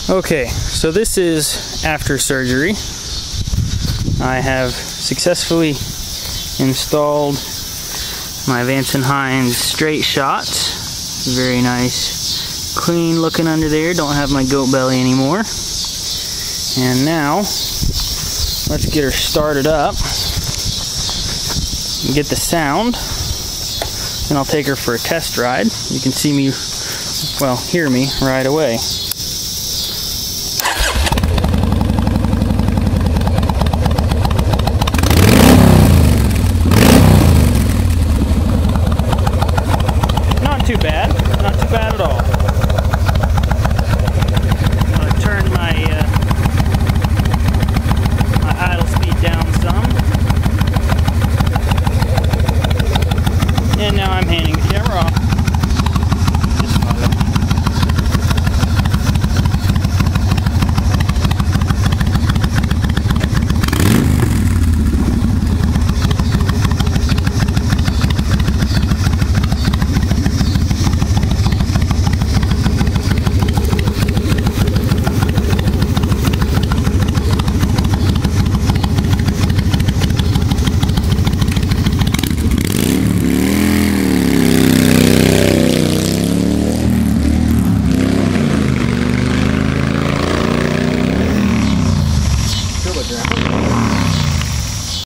Okay, so this is after surgery. I have successfully installed my Vance Hines straight shot. Very nice, clean looking under there. Don't have my goat belly anymore. And now, let's get her started up and get the sound. And I'll take her for a test ride. You can see me, well, hear me right away.